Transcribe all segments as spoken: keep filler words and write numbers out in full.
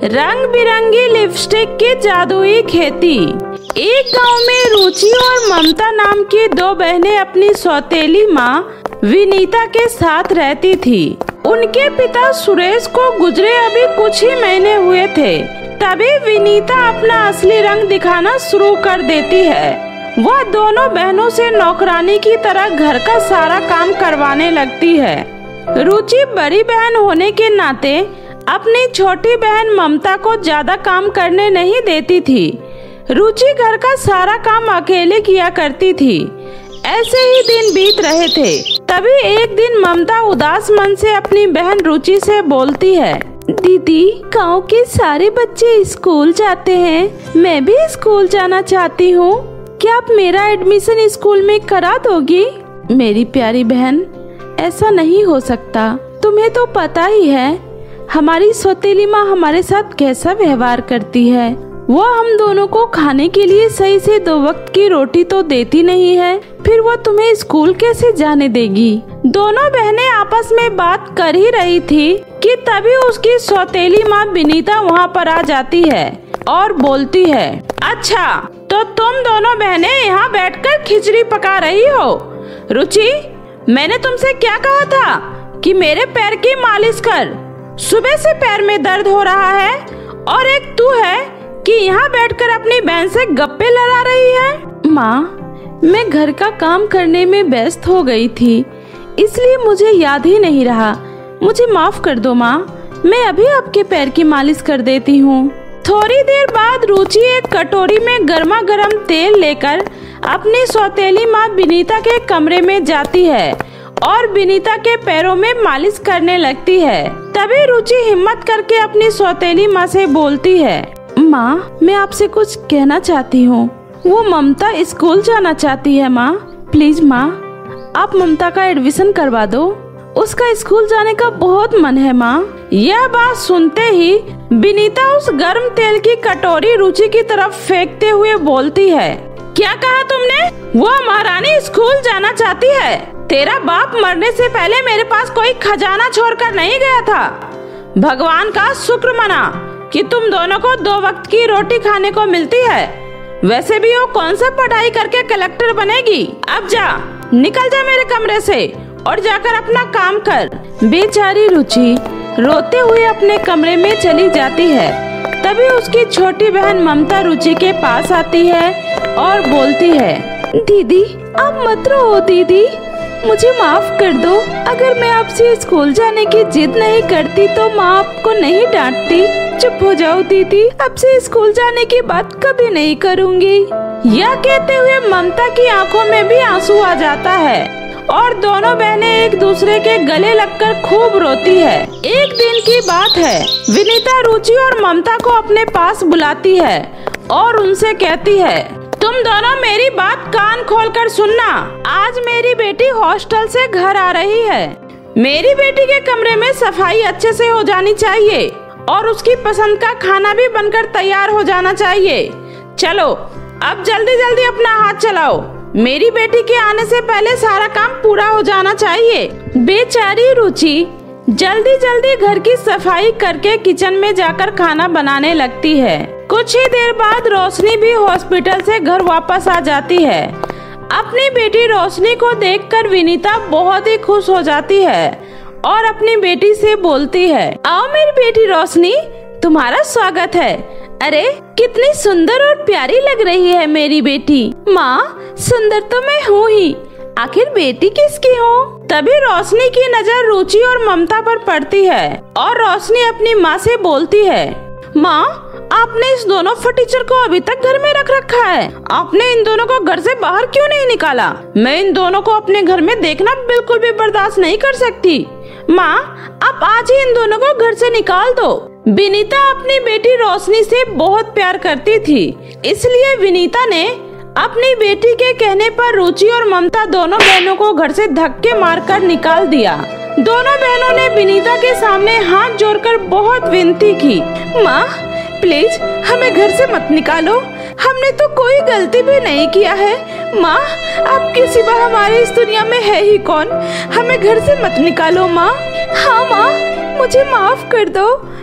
रंग बिरंगी लिपस्टिक की जादुई खेती। एक गांव में रुचि और ममता नाम की दो बहनें अपनी सौतेली माँ विनीता के साथ रहती थी। उनके पिता सुरेश को गुजरे अभी कुछ ही महीने हुए थे, तभी विनीता अपना असली रंग दिखाना शुरू कर देती है। वह दोनों बहनों से नौकरानी की तरह घर का सारा काम करवाने लगती है। रुचि बड़ी बहन होने के नाते अपनी छोटी बहन ममता को ज्यादा काम करने नहीं देती थी। रुचि घर का सारा काम अकेले किया करती थी। ऐसे ही दिन बीत रहे थे, तभी एक दिन ममता उदास मन से अपनी बहन रुचि से बोलती है, दीदी गांव के सारे बच्चे स्कूल जाते हैं, मैं भी स्कूल जाना चाहती हूँ। क्या आप मेरा एडमिशन स्कूल में करा दोगी? मेरी प्यारी बहन, ऐसा नहीं हो सकता। तुम्हें तो पता ही है हमारी सौतेली माँ हमारे साथ कैसा व्यवहार करती है। वो हम दोनों को खाने के लिए सही से दो वक्त की रोटी तो देती नहीं है, फिर वो तुम्हें स्कूल कैसे जाने देगी? दोनों बहनें आपस में बात कर ही रही थी कि तभी उसकी सौतेली माँ विनीता वहाँ पर आ जाती है और बोलती है, अच्छा तो तुम दोनों बहनें यहाँ बैठकर खिचड़ी पका रही हो। रुचि, मैंने तुमसे क्या कहा था कि मेरे पैर की मालिश कर। सुबह से पैर में दर्द हो रहा है और एक तू है कि यहाँ बैठकर अपनी बहन से गप्पे लड़ा रही है। माँ, मैं घर का काम करने में व्यस्त हो गई थी, इसलिए मुझे याद ही नहीं रहा। मुझे माफ कर दो माँ, मैं अभी आपके पैर की मालिश कर देती हूँ। थोड़ी देर बाद रुचि एक कटोरी में गर्मा गर्म तेल लेकर अपनी सौतेली माँ विनीता के कमरे में जाती है और विनीता के पैरों में मालिश करने लगती है। तभी रुचि हिम्मत करके अपनी सौतेली माँ से बोलती है, माँ मैं आपसे कुछ कहना चाहती हूँ। वो ममता स्कूल जाना चाहती है माँ, प्लीज माँ आप ममता का एडमिशन करवा दो, उसका स्कूल जाने का बहुत मन है माँ। यह बात सुनते ही विनीता उस गर्म तेल की कटोरी रुचि की तरफ फेंकते हुए बोलती है, क्या कहा तुमने? वो महारानी स्कूल जाना चाहती है? तेरा बाप मरने से पहले मेरे पास कोई खजाना छोड़कर नहीं गया था। भगवान का शुक्र मना कि तुम दोनों को दो वक्त की रोटी खाने को मिलती है। वैसे भी वो कौन सा पढ़ाई करके कलेक्टर बनेगी। अब जा, निकल जा मेरे कमरे से और जाकर अपना काम कर। बेचारी रुचि रोते हुए अपने कमरे में चली जाती है। तभी उसकी छोटी बहन ममता रुचि के पास आती है और बोलती है, दीदी आप मत रो दीदी, मुझे माफ कर दो। अगर मैं आपसे स्कूल जाने की जिद नहीं करती तो माँ आपको नहीं डांटती। चुप हो जाओ दीदी, अब से स्कूल जाने की बात कभी नहीं करूँगी। यह कहते हुए ममता की आंखों में भी आंसू आ जाता है और दोनों बहनें एक दूसरे के गले लगकर खूब रोती है। एक दिन की बात है, विनीता रुचि और ममता को अपने पास बुलाती है और उनसे कहती है, तुम दोनों मेरी बात कान खोलकर सुनना। आज मेरी बेटी हॉस्टल से घर आ रही है। मेरी बेटी के कमरे में सफाई अच्छे से हो जानी चाहिए और उसकी पसंद का खाना भी बनकर तैयार हो जाना चाहिए। चलो अब जल्दी जल्दी अपना हाथ चलाओ, मेरी बेटी के आने से पहले सारा काम पूरा हो जाना चाहिए। बेचारी रुचि जल्दी जल्दी घर की सफाई करके किचन में जाकर खाना बनाने लगती है। कुछ ही देर बाद रोशनी भी हॉस्पिटल से घर वापस आ जाती है। अपनी बेटी रोशनी को देखकर विनीता बहुत ही खुश हो जाती है और अपनी बेटी से बोलती है, आओ मेरी बेटी रोशनी, तुम्हारा स्वागत है। अरे कितनी सुंदर और प्यारी लग रही है मेरी बेटी। माँ सुंदर तो मैं हूँ ही, आखिर बेटी किसकी हूँ? तभी रोशनी की नजर रुचि और ममता पर पड़ती है और रोशनी अपनी माँ से बोलती है, माँ आपने इस दोनों फटीचर को अभी तक घर में रख रखा है, आपने इन दोनों को घर से बाहर क्यों नहीं निकाला? मैं इन दोनों को अपने घर में देखना बिल्कुल भी बर्दाश्त नहीं कर सकती। माँ आप आज ही इन दोनों को घर से निकाल दो। विनीता अपनी बेटी रोशनी से बहुत प्यार करती थी, इसलिए विनीता ने अपनी बेटी के कहने पर रुचि और ममता दोनों बहनों को घर से धक्के मारकर निकाल दिया। दोनों बहनों ने विनीता के सामने हाथ जोड़कर बहुत विनती की, माँ प्लीज हमें घर से मत निकालो, हमने तो कोई गलती भी नहीं किया है। माँ आपके सिवा हमारे इस दुनिया में है ही कौन, हमें घर से मत निकालो माँ। हाँ माँ मुझे माफ कर दो,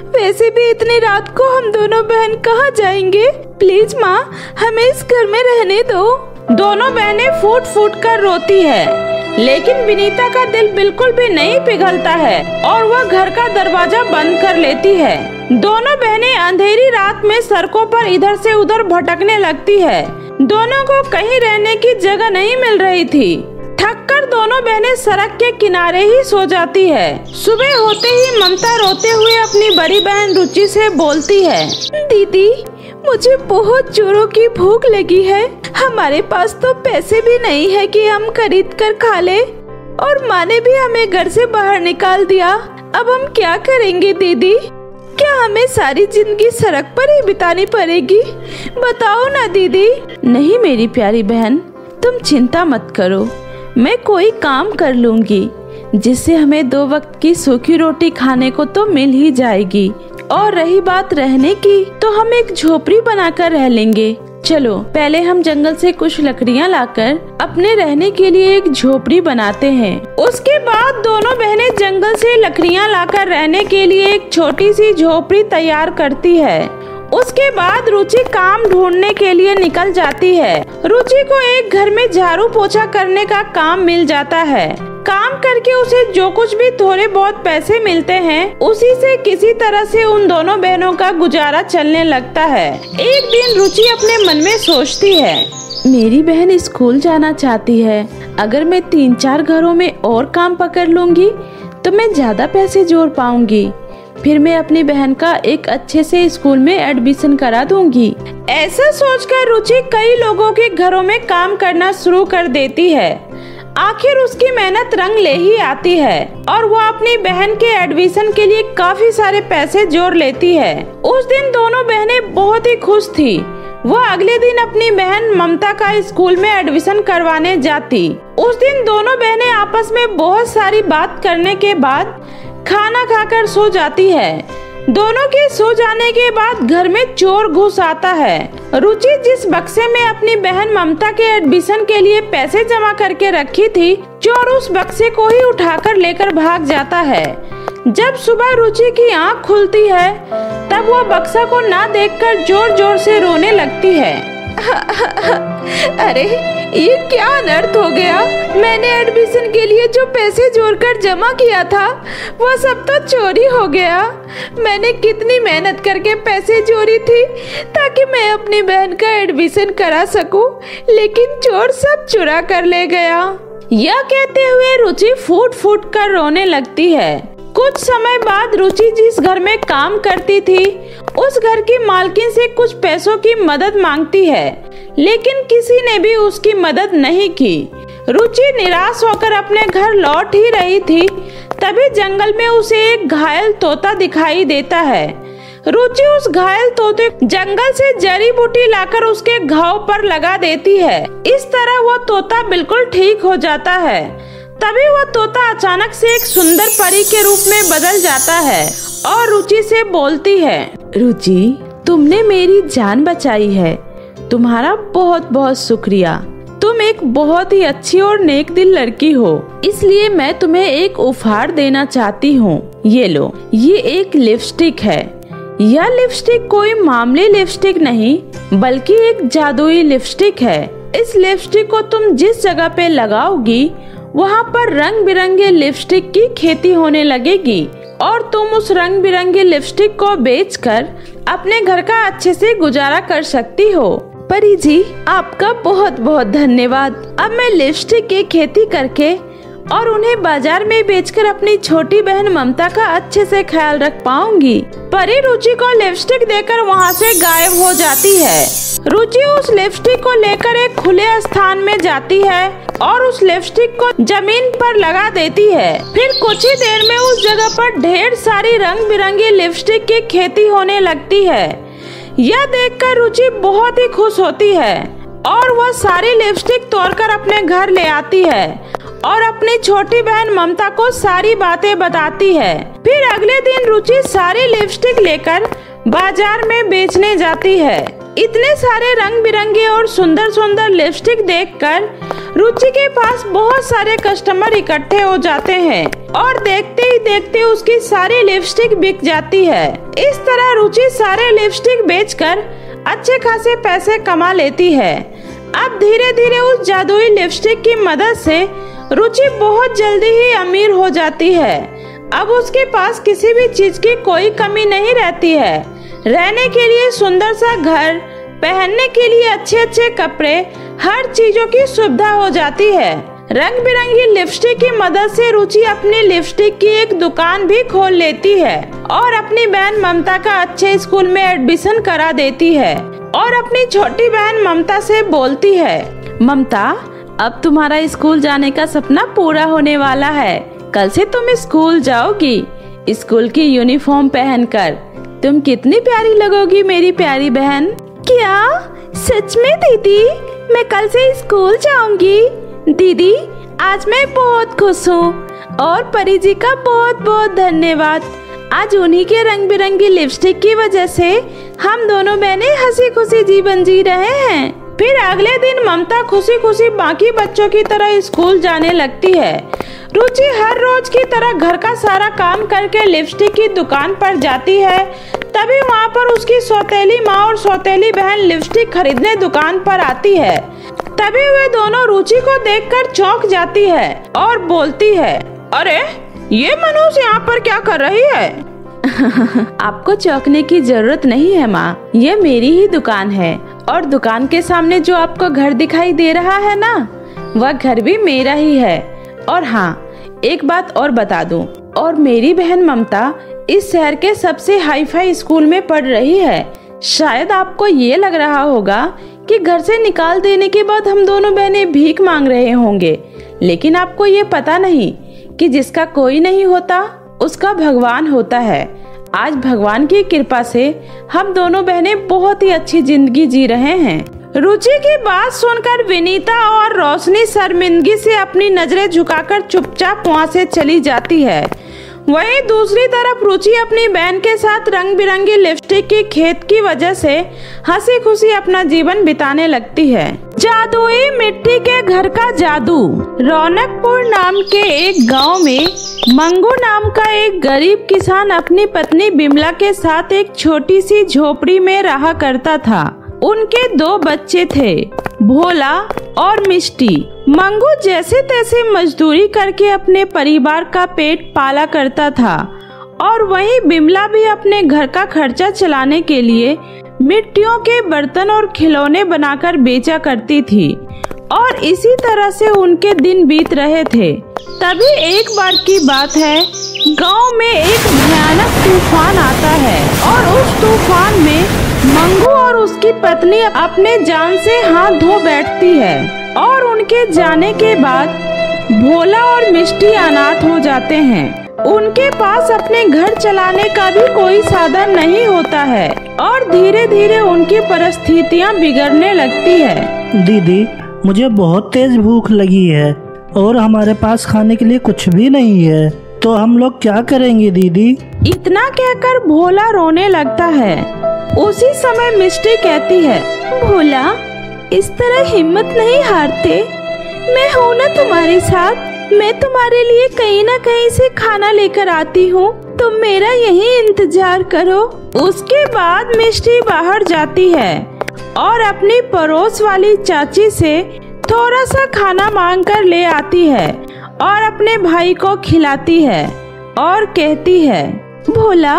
वैसे भी इतनी रात को हम दोनों बहन कहाँ जाएंगे? प्लीज माँ, हमें इस घर में रहने दो। दोनों बहनें फूट फूट कर रोती है, लेकिन विनीता का दिल बिल्कुल भी नहीं पिघलता है और वह घर का दरवाजा बंद कर लेती है। दोनों बहनें अंधेरी रात में सड़कों पर इधर से उधर भटकने लगती है। दोनों को कहीं रहने की जगह नहीं मिल रही थी। थक कर दोनों बहनें सड़क के किनारे ही सो जाती है। सुबह होते ही ममता रोते हुए अपनी बड़ी बहन रुचि से बोलती है, दीदी मुझे बहुत जोरों की भूख लगी है। हमारे पास तो पैसे भी नहीं है कि हम खरीद कर खा ले, और माँ ने भी हमें घर से बाहर निकाल दिया। अब हम क्या करेंगे दीदी? क्या हमें सारी जिंदगी सड़क पर ही बितानी पड़ेगी? बताओ ना दीदी। नहीं मेरी प्यारी बहन, तुम चिंता मत करो, मैं कोई काम कर लूंगी जिससे हमें दो वक्त की सूखी रोटी खाने को तो मिल ही जाएगी। और रही बात रहने की, तो हम एक झोपड़ी बनाकर रह लेंगे। चलो पहले हम जंगल से कुछ लकड़ियाँ लाकर अपने रहने के लिए एक झोपड़ी बनाते हैं। उसके बाद दोनों बहनें जंगल से लकड़ियाँ लाकर रहने के लिए एक छोटी सी झोपड़ी तैयार करती है। उसके बाद रुचि काम ढूंढने के लिए निकल जाती है। रुचि को एक घर में झाड़ू पोछा करने का काम मिल जाता है। काम करके उसे जो कुछ भी थोड़े बहुत पैसे मिलते हैं, उसी से किसी तरह से उन दोनों बहनों का गुजारा चलने लगता है। एक दिन रुचि अपने मन में सोचती है, मेरी बहन स्कूल जाना चाहती है। अगर मैं तीन चार घरों में और काम पकड़ लूंगी तो मैं ज्यादा पैसे जोड़ पाऊंगी। फिर मैं अपनी बहन का एक अच्छे से स्कूल में एडमिशन करा दूंगी। ऐसा सोचकर रुचि कई लोगों के घरों में काम करना शुरू कर देती है। आखिर उसकी मेहनत रंग ले ही आती है और वो अपनी बहन के एडमिशन के लिए काफी सारे पैसे जोड़ लेती है। उस दिन दोनों बहनें बहुत ही खुश थी। वह अगले दिन अपनी बहन ममता का स्कूल में एडमिशन करवाने जाती। उस दिन दोनों बहनें आपस में बहुत सारी बात करने के बाद खाना खाकर सो जाती है। दोनों के सो जाने के बाद घर में चोर घुस आता है। रुचि जिस बक्से में अपनी बहन ममता के एडमिशन के लिए पैसे जमा करके रखी थी, चोर उस बक्से को ही उठाकर लेकर भाग जाता है। जब सुबह रुचि की आंख खुलती है, तब वह बक्सा को ना देखकर जोर जोर से रोने लगती है। अरे ये क्या अनर्थ हो गया? मैंने एडमिशन के लिए जो पैसे जोड़कर जमा किया था, वो सब तो चोरी हो गया। मैंने कितनी मेहनत करके पैसे जोड़ी थी ताकि मैं अपनी बहन का एडमिशन करा सकूं, लेकिन चोर सब चुरा कर ले गया। यह कहते हुए रुचि फूट फूट कर रोने लगती है। कुछ समय बाद रुचि जिस घर में काम करती थी, उस घर की मालकिन से कुछ पैसों की मदद मांगती है, लेकिन किसी ने भी उसकी मदद नहीं की। रुचि निराश होकर अपने घर लौट ही रही थी, तभी जंगल में उसे एक घायल तोता दिखाई देता है। रुचि उस घायल तोते जंगल से जड़ी बूटी लाकर उसके घाव पर लगा देती है। इस तरह वो तोता बिल्कुल ठीक हो जाता है। तभी वह तोता अचानक से एक सुंदर परी के रूप में बदल जाता है और रुचि से बोलती है, रुचि तुमने मेरी जान बचाई है, तुम्हारा बहुत बहुत शुक्रिया। तुम एक बहुत ही अच्छी और नेक दिल लड़की हो, इसलिए मैं तुम्हें एक उपहार देना चाहती हूँ। ये लो, ये एक लिपस्टिक है। यह लिपस्टिक कोई मामूली लिपस्टिक नहीं, बल्कि एक जादुई लिपस्टिक है। इस लिपस्टिक को तुम जिस जगह पे लगाओगी, वहाँ पर रंग बिरंगे लिपस्टिक की खेती होने लगेगी और तुम उस रंग बिरंगे लिपस्टिक को बेचकर अपने घर का अच्छे से गुजारा कर सकती हो। परी जी, आपका बहुत बहुत धन्यवाद। अब मैं लिपस्टिक की खेती करके और उन्हें बाजार में बेचकर अपनी छोटी बहन ममता का अच्छे से ख्याल रख पाऊंगी। परी रुचि को लिपस्टिक देकर वहाँ से गायब हो जाती है। रुचि उस लिपस्टिक को लेकर एक खुले स्थान में जाती है और उस लिपस्टिक को जमीन पर लगा देती है। फिर कुछ ही देर में उस जगह पर ढेर सारी रंग बिरंगी लिपस्टिक की खेती होने लगती है। यह देखकर रुचि बहुत ही खुश होती है और वह सारी लिपस्टिक तोड़कर अपने घर ले आती है और अपनी छोटी बहन ममता को सारी बातें बताती है। फिर अगले दिन रुचि सारी लिपस्टिक लेकर बाजार में बेचने जाती है। इतने सारे रंग बिरंगे और सुंदर सुंदर लिपस्टिक देखकर रुचि के पास बहुत सारे कस्टमर इकट्ठे हो जाते हैं और देखते ही देखते उसकी सारी लिपस्टिक बिक जाती है। इस तरह रुचि सारे लिपस्टिक बेचकर अच्छे खासे पैसे कमा लेती है। अब धीरे धीरे उस जादुई लिपस्टिक की मदद से रुचि बहुत जल्दी ही अमीर हो जाती है। अब उसके पास किसी भी चीज की कोई कमी नहीं रहती है। रहने के लिए सुंदर सा घर, पहनने के लिए अच्छे अच्छे कपड़े, हर चीजों की सुविधा हो जाती है। रंग बिरंगी लिपस्टिक की मदद से रुचि अपनी लिपस्टिक की एक दुकान भी खोल लेती है और अपनी बहन ममता का अच्छे स्कूल में एडमिशन करा देती है और अपनी छोटी बहन ममता से बोलती है, ममता अब तुम्हारा स्कूल जाने का सपना पूरा होने वाला है। कल से तुम स्कूल जाओगी, स्कूल की यूनिफॉर्म पहनकर। तुम कितनी प्यारी लगोगी मेरी प्यारी बहन। क्या सच में दीदी, मैं कल से स्कूल जाऊंगी? दीदी आज मैं बहुत खुश हूँ और परी जी का बहुत बहुत धन्यवाद। आज उन्हीं के रंग बिरंगी लिपस्टिक की वजह से हम दोनों बहनें हंसी खुशी जीवन जी रहे हैं। फिर अगले दिन ममता खुशी खुशी बाकी बच्चों की तरह स्कूल जाने लगती है। रुचि हर रोज की तरह घर का सारा काम करके लिपस्टिक की दुकान पर जाती है। तभी वहाँ पर उसकी सौतेली माँ और सौतेली बहन लिपस्टिक खरीदने दुकान पर आती है। तभी वे दोनों रुचि को देखकर चौंक जाती है और बोलती है, अरे ये मनुष्य यहाँ पर क्या कर रही है? आपको चौंकने की जरूरत नहीं है माँ, ये मेरी ही दुकान है और दुकान के सामने जो आपको घर दिखाई दे रहा है ना, वह घर भी मेरा ही है। और हाँ, एक बात और बता दूं, और मेरी बहन ममता इस शहर के सबसे हाई फाई स्कूल में पढ़ रही है। शायद आपको ये लग रहा होगा कि घर से निकाल देने के बाद हम दोनों बहनें भीख मांग रहे होंगे, लेकिन आपको ये पता नहीं कि जिसका कोई नहीं होता उसका भगवान होता है। आज भगवान की कृपा से हम दोनों बहनें बहुत ही अच्छी जिंदगी जी रहे हैं। रुचि की बात सुनकर विनीता और रोशनी शर्मिंदगी से अपनी नजरें झुकाकर चुपचाप वहाँ से चली जाती है। वहीं दूसरी तरफ रुचि अपनी बहन के साथ रंग बिरंगी लिपस्टिक की खेत की वजह से हंसी खुशी अपना जीवन बिताने लगती है। जादुई मिट्टी के घर का जादू। रौनकपुर नाम के एक गांव में मंगू नाम का एक गरीब किसान अपनी पत्नी बिमला के साथ एक छोटी सी झोपड़ी में रहा करता था। उनके दो बच्चे थे, भोला और मिष्टी। मंगू जैसे तैसे मजदूरी करके अपने परिवार का पेट पाला करता था और वहीं बिमला भी अपने घर का खर्चा चलाने के लिए मिट्टियों के बर्तन और खिलौने बनाकर बेचा करती थी और इसी तरह से उनके दिन बीत रहे थे। तभी एक बार की बात है, गांव में एक भयानक तूफान आता है और उस तूफान में मंगू और उसकी पत्नी अपने जान से हाथ धो बैठती है और उनके जाने के बाद भोला और मिष्टी अनाथ हो जाते हैं। उनके पास अपने घर चलाने का भी कोई साधन नहीं होता है और धीरे धीरे उनकी परिस्थितियां बिगड़ने लगती है। दीदी मुझे बहुत तेज भूख लगी है और हमारे पास खाने के लिए कुछ भी नहीं है, तो हम लोग क्या करेंगे दीदी? इतना कहकर भोला रोने लगता है। उसी समय मिष्टी कहती है, भोला इस तरह हिम्मत नहीं हारते, मैं हूँ ना तुम्हारे साथ। मैं तुम्हारे लिए कहीं ना कहीं से खाना लेकर आती हूँ, तुम मेरा यही इंतजार करो। उसके बाद मिष्टी बाहर जाती है और अपनी पड़ोस वाली चाची से थोड़ा सा खाना मांग कर ले आती है और अपने भाई को खिलाती है और कहती है, भोला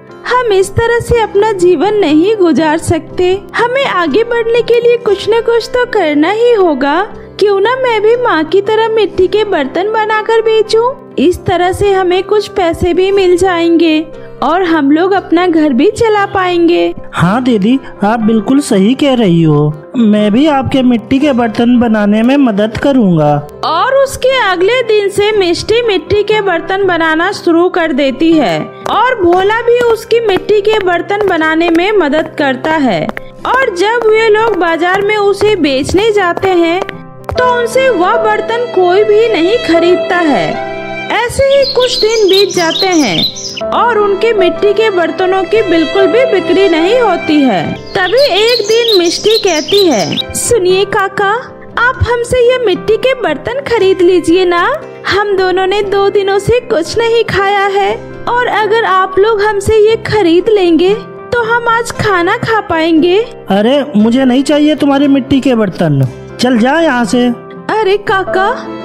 हम इस तरह से अपना जीवन नहीं गुजार सकते, हमें आगे बढ़ने के लिए कुछ न कुछ तो करना ही होगा। क्यों ना मैं भी माँ की तरह मिट्टी के बर्तन बनाकर बेचूं? इस तरह से हमें कुछ पैसे भी मिल जाएंगे और हम लोग अपना घर भी चला पाएंगे। हाँ दीदी आप बिल्कुल सही कह रही हो, मैं भी आपके मिट्टी के बर्तन बनाने में मदद करूँगा। और उसके अगले दिन से मिष्टी मिट्टी के बर्तन बनाना शुरू कर देती है और भोला भी उसकी मिट्टी के बर्तन बनाने में मदद करता है। और जब वे लोग बाजार में उसे बेचने जाते हैं तो उनसे वह बर्तन कोई भी नहीं खरीदता है। ऐसे ही कुछ दिन बीत जाते हैं और उनके मिट्टी के बर्तनों की बिल्कुल भी बिक्री नहीं होती है। तभी एक दिन मिष्टी कहती है, सुनिए काका, आप हमसे ये मिट्टी के बर्तन खरीद लीजिए ना। हम दोनों ने दो दिनों से कुछ नहीं खाया है और अगर आप लोग हमसे ये खरीद लेंगे तो हम आज खाना खा पाएंगे। अरे मुझे नहीं चाहिए तुम्हारे मिट्टी के बर्तन, चल जा यहाँ से। अरे काका,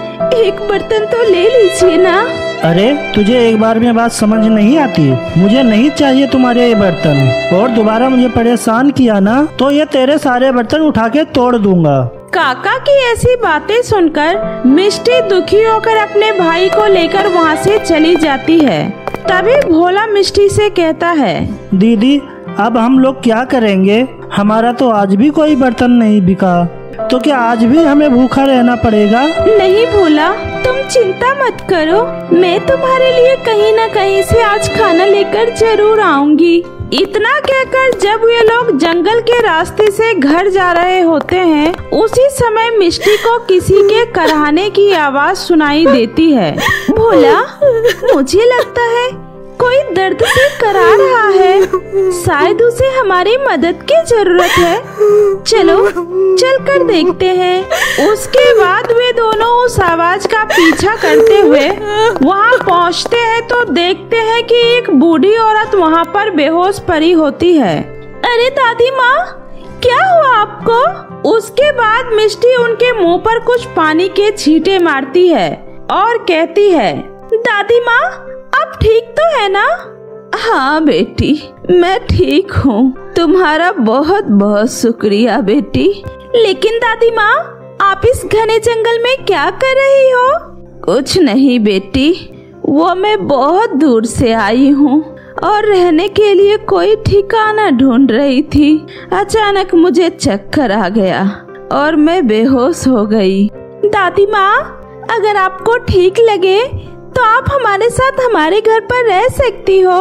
एक बर्तन तो ले लीजिए ना। अरे तुझे एक बार में बात समझ नहीं आती? मुझे नहीं चाहिए तुम्हारे ये बर्तन और दोबारा मुझे परेशान किया ना तो ये तेरे सारे बर्तन उठा के तोड़ दूंगा। काका की ऐसी बातें सुनकर मिष्टी दुखी होकर अपने भाई को लेकर वहाँ से चली जाती है। तभी भोला मिष्टी से कहता है, दीदी अब हम लोग क्या करेंगे? हमारा तो आज भी कोई बर्तन नहीं बिका, तो क्या आज भी हमें भूखा रहना पड़ेगा? नहीं भोला, तुम चिंता मत करो, मैं तुम्हारे लिए कहीं न कहीं से आज खाना लेकर जरूर आऊंगी। इतना कहकर जब ये लोग जंगल के रास्ते से घर जा रहे होते हैं, उसी समय मिष्टी को किसी के कराहने की आवाज सुनाई देती है। भोला, मुझे लगता है कोई दर्द से करा रहा है, शायद उसे हमारी मदद की जरूरत है। चलो चल कर देखते हैं। उसके बाद वे दोनों उस आवाज का पीछा करते हुए वहां पहुंचते हैं तो देखते हैं कि एक बूढ़ी औरत वहां पर बेहोश पड़ी होती है। अरे दादी माँ, क्या हुआ आपको? उसके बाद मिष्टी उनके मुंह पर कुछ पानी के छींटे मारती है और कहती है, दादी माँ आप ठीक तो है ना? हाँ बेटी, मैं ठीक हूँ। तुम्हारा बहुत बहुत शुक्रिया बेटी। लेकिन दादी माँ, आप इस घने जंगल में क्या कर रही हो? कुछ नहीं बेटी, वो मैं बहुत दूर से आई हूँ और रहने के लिए कोई ठिकाना ढूंढ रही थी। अचानक मुझे चक्कर आ गया और मैं बेहोश हो गई। दादी माँ, अगर आपको ठीक लगे तो आप हमारे साथ हमारे घर पर रह सकती हो।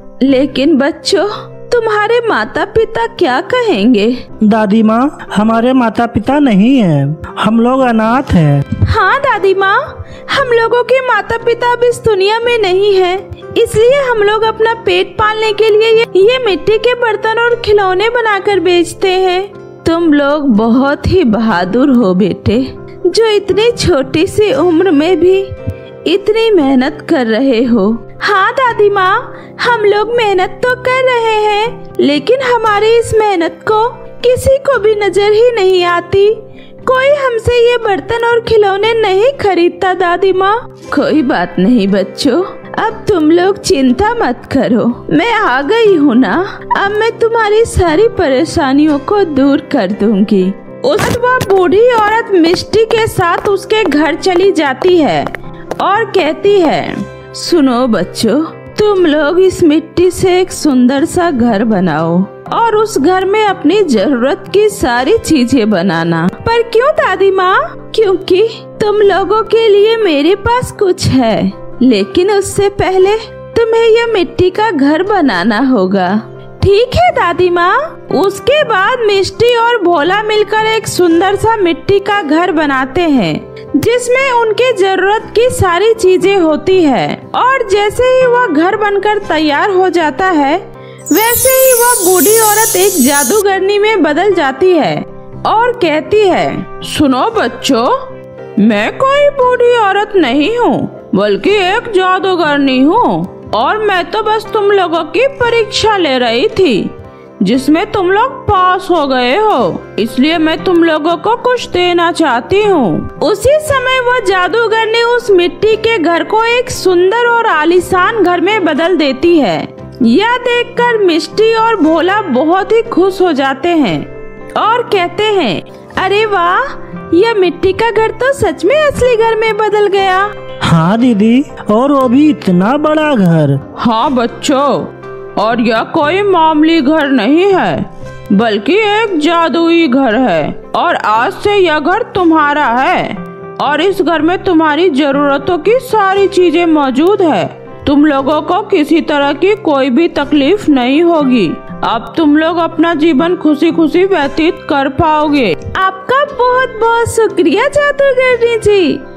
लेकिन बच्चों, तुम्हारे माता पिता क्या कहेंगे? दादी माँ, हमारे माता पिता नहीं हैं, हम लोग अनाथ हैं। हाँ दादी माँ, हम लोगों के माता पिता अब इस दुनिया में नहीं हैं, इसलिए हम लोग अपना पेट पालने के लिए ये, ये मिट्टी के बर्तन और खिलौने बनाकर बेचते हैं। तुम लोग बहुत ही बहादुर हो बेटे, जो इतनी छोटी सी उम्र में भी इतनी मेहनत कर रहे हो। हाँ दादी माँ, हम लोग मेहनत तो कर रहे हैं, लेकिन हमारी इस मेहनत को किसी को भी नजर ही नहीं आती। कोई हमसे ये बर्तन और खिलौने नहीं खरीदता दादी माँ। कोई बात नहीं बच्चों, अब तुम लोग चिंता मत करो, मैं आ गई हूँ ना। अब मैं तुम्हारी सारी परेशानियों को दूर कर दूंगी। उस वह बूढ़ी औरत मिष्टी के साथ उसके घर चली जाती है और कहती है, सुनो बच्चों, तुम लोग इस मिट्टी से एक सुंदर सा घर बनाओ और उस घर में अपनी जरूरत की सारी चीजें बनाना। पर क्यों दादी माँ? क्योंकि तुम लोगों के लिए मेरे पास कुछ है, लेकिन उससे पहले तुम्हें यह मिट्टी का घर बनाना होगा। ठीक है दादी माँ। उसके बाद मिष्टी और भोला मिलकर एक सुंदर सा मिट्टी का घर बनाते हैं, जिसमें उनके जरूरत की सारी चीजें होती है। और जैसे ही वह घर बनकर तैयार हो जाता है, वैसे ही वह बूढ़ी औरत एक जादूगरनी में बदल जाती है और कहती है, सुनो बच्चों, मैं कोई बूढ़ी औरत नहीं हूँ, बल्कि एक जादूगरनी हूँ और मैं तो बस तुम लोगों की परीक्षा ले रही थी, जिसमें तुम लोग पास हो गए हो, इसलिए मैं तुम लोगों को कुछ देना चाहती हूँ। उसी समय वो जादूगरनी उस मिट्टी के घर को एक सुंदर और आलीशान घर में बदल देती है। यह देखकर मिष्टी और भोला बहुत ही खुश हो जाते हैं और कहते हैं, अरे वाह, यह मिट्टी का घर तो सच में असली घर में बदल गया। हाँ दीदी, और वो भी इतना बड़ा घर। हाँ बच्चों, और यह कोई मामूली घर नहीं है, बल्कि एक जादुई घर है और आज से यह घर तुम्हारा है और इस घर में तुम्हारी जरूरतों की सारी चीजें मौजूद है। तुम लोगों को किसी तरह की कोई भी तकलीफ नहीं होगी। अब तुम लोग अपना जीवन खुशी खुशी व्यतीत कर पाओगे। आपका बहुत बहुत शुक्रिया जादूगरनी जी,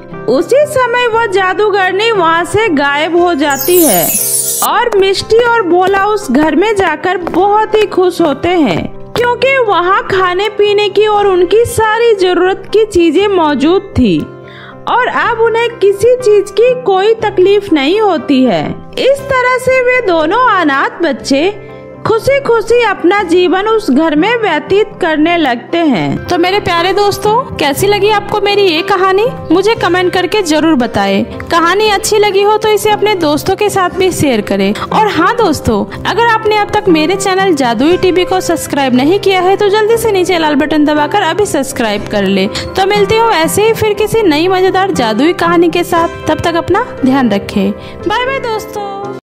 उसी समय वह जादूगरनी वहाँ से गायब हो जाती है और मिष्टी और भोला उस घर में जाकर बहुत ही खुश होते हैं, क्योंकि वहाँ खाने पीने की और उनकी सारी जरूरत की चीजें मौजूद थी और अब उन्हें किसी चीज की कोई तकलीफ नहीं होती है। इस तरह से वे दोनों अनाथ बच्चे खुशी खुशी अपना जीवन उस घर में व्यतीत करने लगते हैं। तो मेरे प्यारे दोस्तों, कैसी लगी आपको मेरी ये कहानी? मुझे कमेंट करके जरूर बताएं। कहानी अच्छी लगी हो तो इसे अपने दोस्तों के साथ भी शेयर करें। और हाँ दोस्तों, अगर आपने अब तक मेरे चैनल जादुई टीवी को सब्सक्राइब नहीं किया है तो जल्दी से नीचे लाल बटन दबाकर अभी सब्सक्राइब कर ले। तो मिलती हूँ ऐसे ही फिर किसी नई मजेदार जादुई कहानी के साथ। तब तक अपना ध्यान रखें। बाय बाय दोस्तों।